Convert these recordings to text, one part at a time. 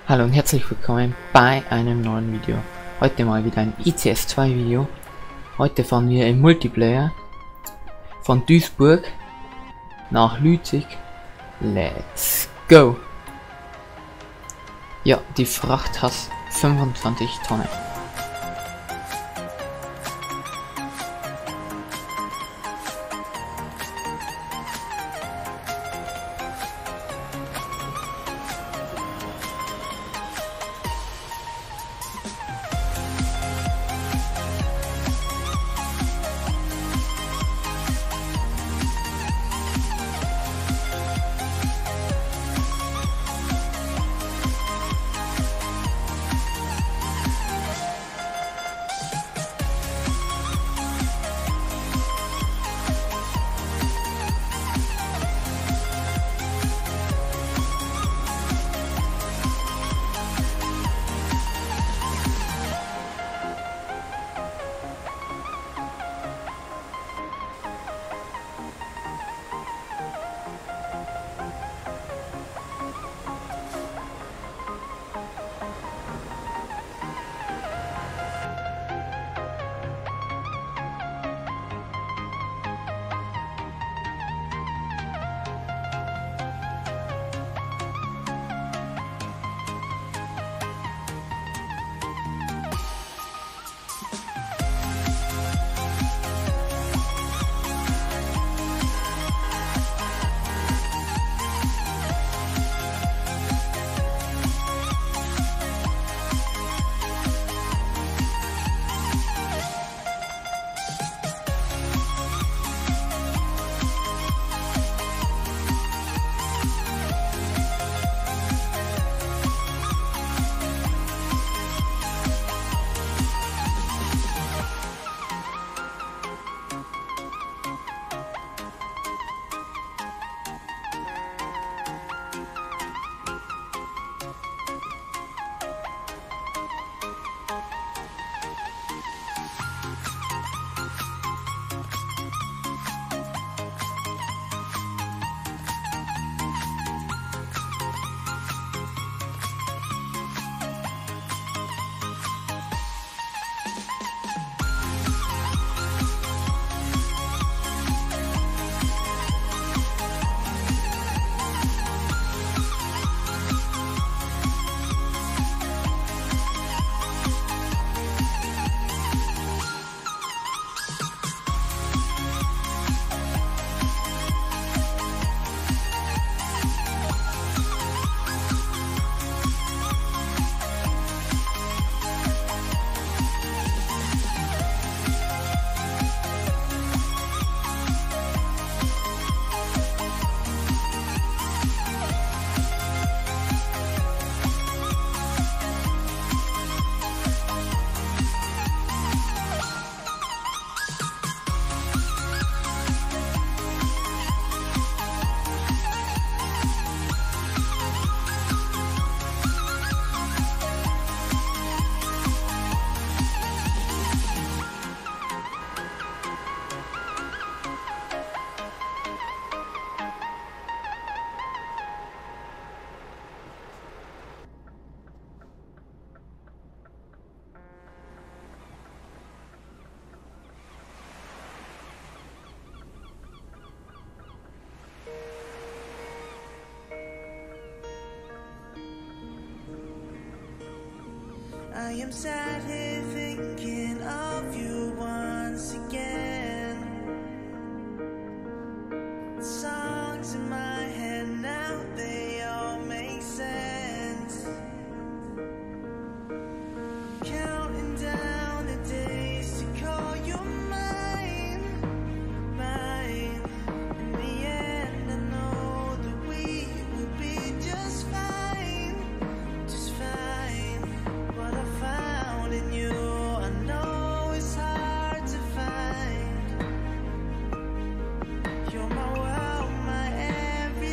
Hallo und herzlich willkommen bei einem neuen Video. Heute mal wieder ein ICS2 Video. Heute fahren wir im Multiplayer von Duisburg nach Lützig. Let's go! Ja, die Fracht hat 25 Tonnen. I am sat here thinking of you once again. The songs in my head now, they all make sense. Counting down the days to call you mine, mine. In the end, I know that we will be just fine, just fine. What I found in you, I know it's hard to find. You're my world, my everything.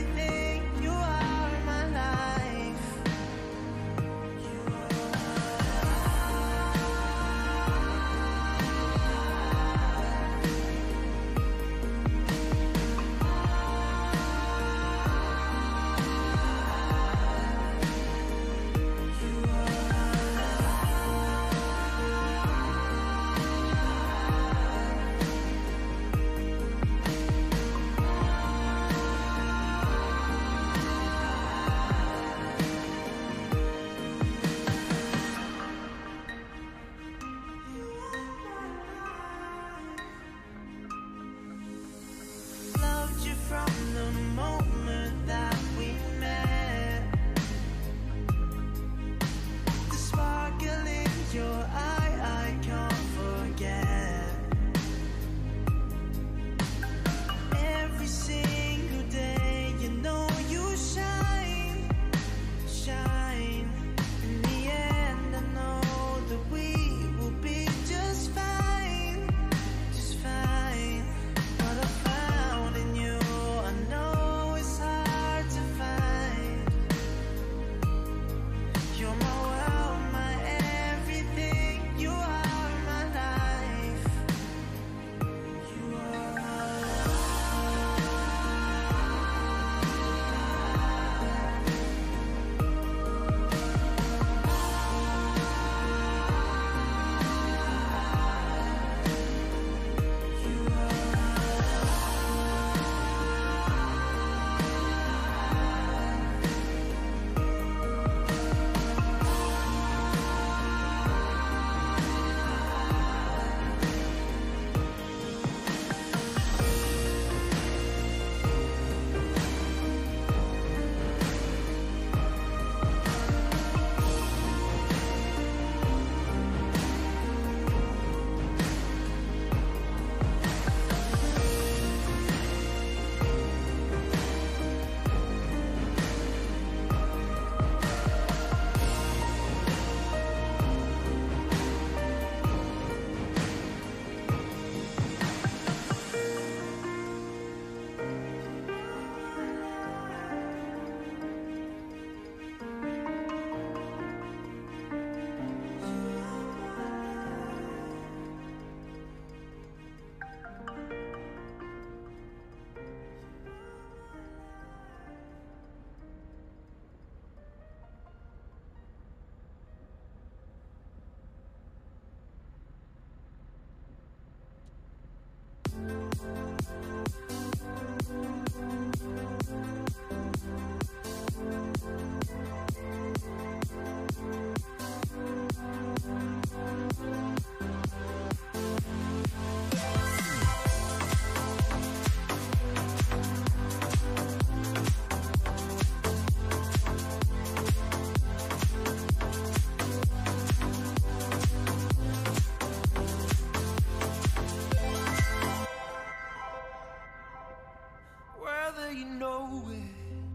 whether you know it,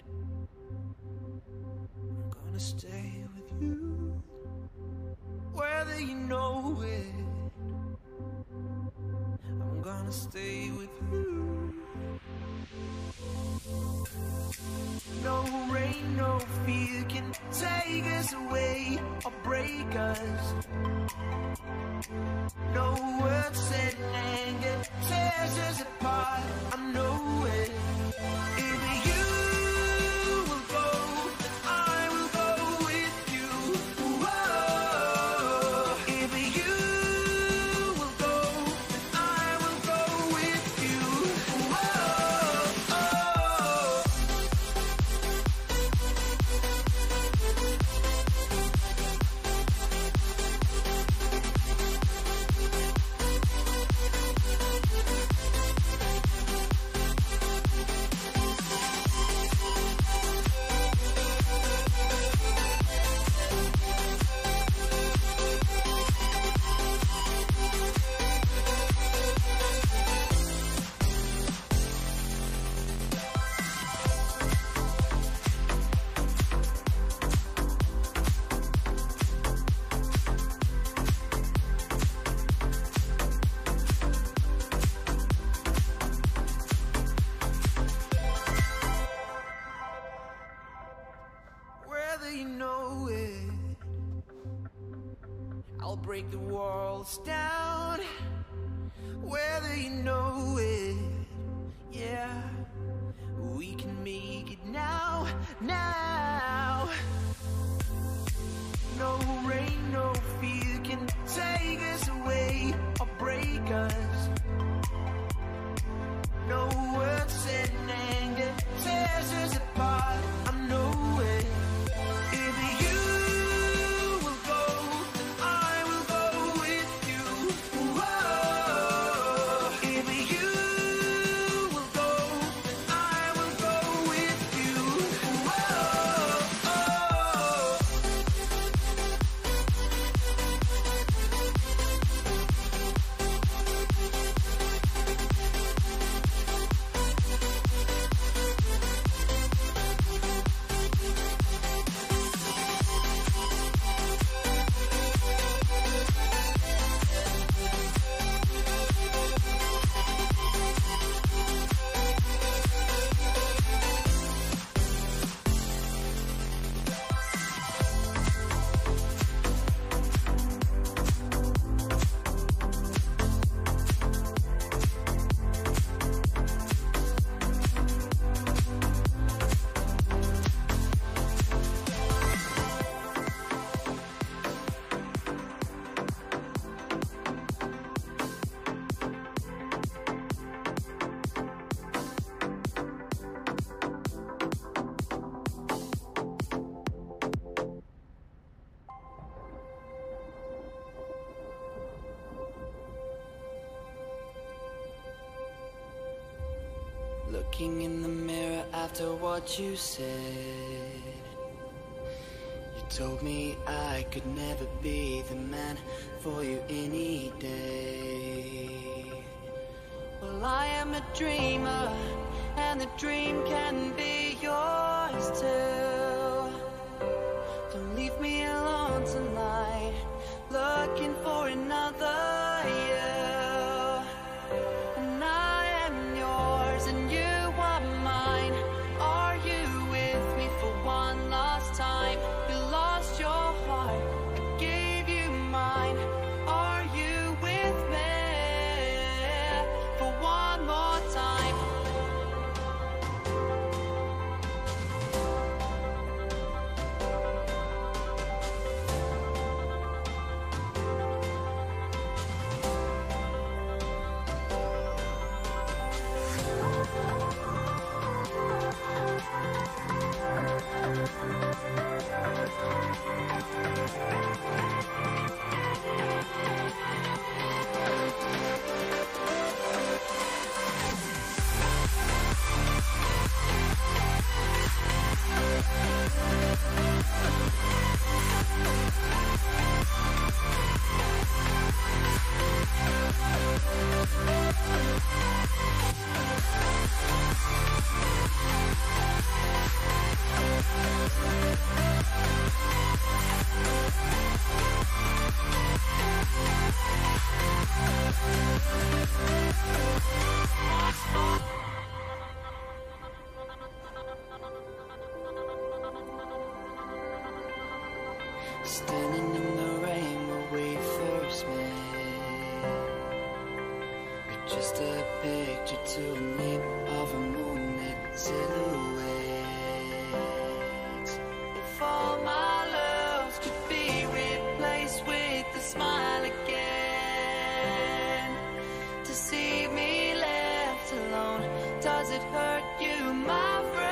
I'm gonna stay with you. Whether you know it, I'm gonna stay with you. No rain, no fear can take us away or break us. No words said in anger tears us apart. I know it. If you will go, I will go with you. Whoa. If you will go, I will go with you. Whoa. Whether you know it, I'll break the walls down. Whether you know it, yeah, we can make it now, now. No rain, no fear can take us away or break us. No words said in anger tears us apart. I know it. If you will go, I will go with you. Whoa. If you will go, I will go with you. Whoa. Looking in the mirror after what you said, you told me I could never be the man for you any day. Well, I am a dreamer, and the dream can be yours too. Don't leave me alone tonight, looking for another you. And I am yours and you are mine. Are you with me for one last time? You lost your heart, I gave you mine. Are you with me for one more time? Standing in the rain where we first met. You're just a picture to me of a moonlit silhouette. If all my loves could be replaced with a smile again, to see me left alone, does it hurt you, my friend?